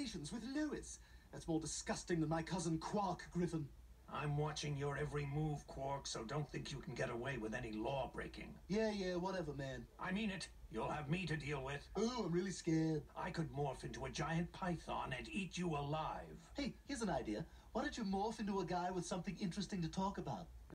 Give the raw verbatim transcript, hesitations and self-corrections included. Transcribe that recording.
relations with Lois. That's more disgusting than my cousin Quark, Griffin. I'm watching your every move, Quark, so don't think you can get away with any law breaking. Yeah, yeah, whatever, man. I mean it. You'll have me to deal with. Oh, I'm really scared. I could morph into a giant python and eat you alive. Hey, here's an idea. Why don't you morph into a guy with something interesting to talk about?